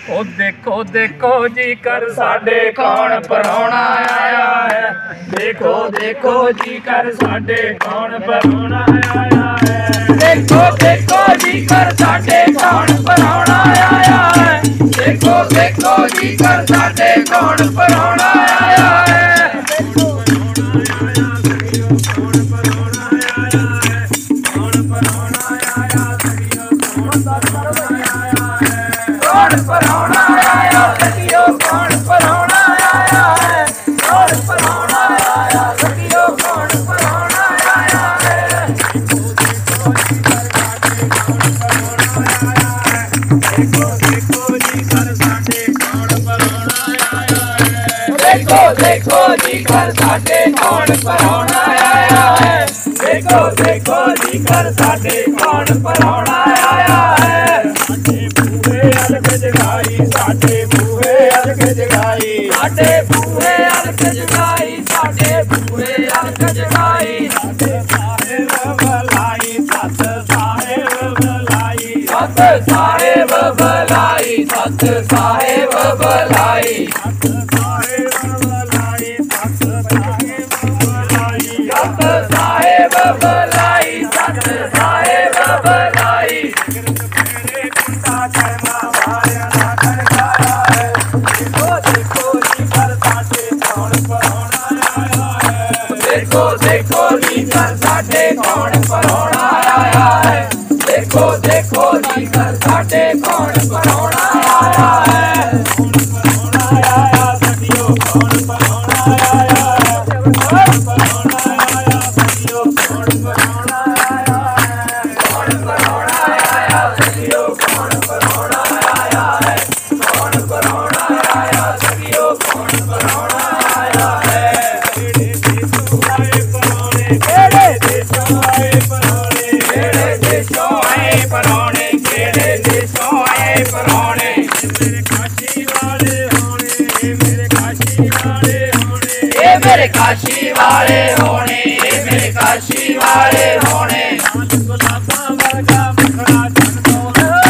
ओ देखो देखो जी कर साडे कौन परौना आया है। देखो देखो जी कर साडे कौन परौना आया है। देखो देखो जी कर साडे कौन परौना आया है। देखो देखो जी कर साडे कौन परौना आया है। कौन परौना आया सखियो कौन परौना आया है। कौन परौना आया सखियो कौन परौना आया है। देखो देखो जी कर साडे कौन परौना आया है। देखो देखो जी कर साडे कौन परौना आया है। देखो देखो जी कर साडे कौन परौना आया है। अलग जगाई साडे बूहे अलग जगाई। साडे बूहे अलग जगाई। साडे बूहे अलग जगाई। साहेब भलाई सत साहेब भलाई। सत साहेब भलाई। सत साहेब भलाई। सत साहेब भलाई। सत साहेब भलाई। सत साहेब भलाई। सत साहेब भलाई। देखो देखो जी कर साडे कौन परौना आया है। देखो देखो जी कर साडे कौन परौना आया है। कौन परौना आया सखियो कौन परौना आया है। कौन परौना आया सखियो कौन परौना आया है। कौन परौना आया सखियो कौन परौना आया है। कौन परौना आया सखियो कौन परौना आया है। परौने केड़े देशों आए परौने। मेरे काशी वाले होने। मेरे काशी वाले होने। ये मेरे काशी वाले होने। ये मेरे काशी वाले होने। गुलाबा वर्गा मुखड़ा चन दो।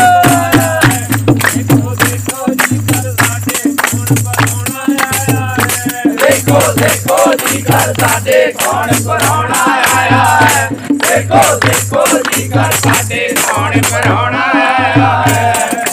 देखो देखो जी कर साडे कौन परौना आया है। देखो देखो जी कर साडे कौन परौना आया है। देखो देखो जी कर साडे कौन परौना आया है।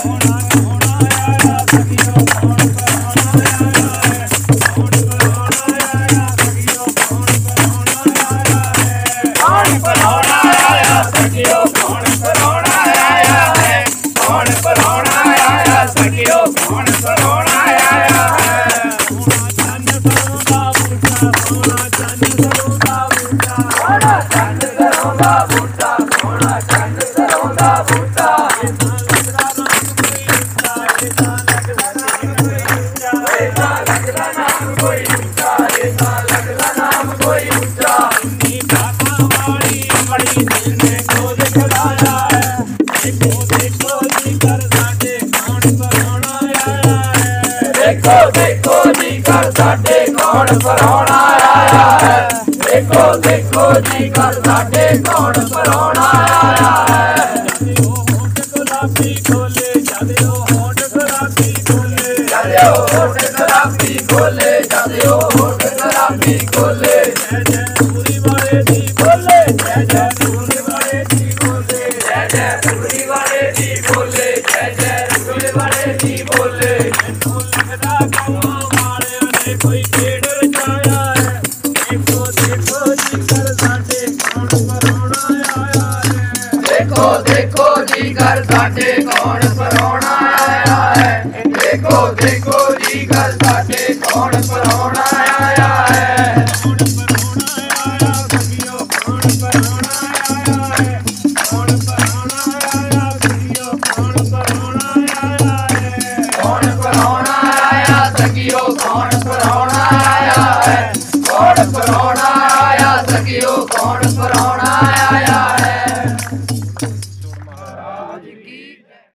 कौन परौना आया सखियो कौन परौना आया है। कौन परौना आया सखियो कौन परौना आया है। चंद सरोदा बूटा सोना चंद सरोदा बूटा। सोना चंद सरोदा बूटा। सोना चंद सरोदा बूटा। देखो देखो जी कर साडे कौन परौना आया है। देखो देखो जी कर साडे कौन परौना आया है। होठ गुलाबी खोले जदियो होठ गुलाबी खोले। जदियो होठ गुलाबी खोले। जदियो होठ गुलाबी खोले। जय जय पूरी वाले दी बोले। जय जय पूरी वाले दी बोले। जय जय पूरी वाले दी बोले। जय जय पूरी वाले दी बोले। कोई खेड़ रचाया है। देखो देखो जी कर साडे कौन परौना आया है। देखो देखो जी कर साडे कौन परौना आया है। देखो देखो जी कर साडे कौन परौना